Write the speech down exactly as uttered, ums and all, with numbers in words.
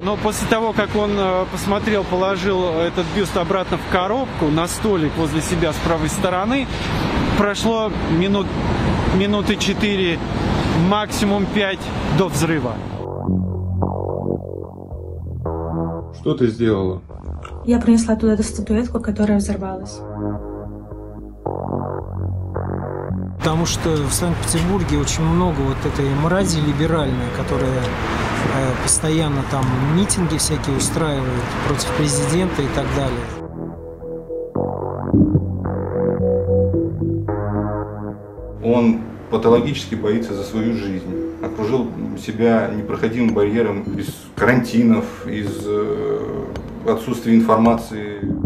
Но после того, как он посмотрел, положил этот бюст обратно в коробку на столик возле себя с правой стороны, прошло минут, минуты четыре, максимум пять до взрыва. Что ты сделала? Я принесла туда эту статуэтку, которая взорвалась. Потому что в Санкт-Петербурге очень много вот этой мрази либеральной, которая э, постоянно там митинги всякие устраивает против президента и так далее. Он патологически боится за свою жизнь. Окружил себя непроходимым барьером из карантинов, из э, отсутствия информации.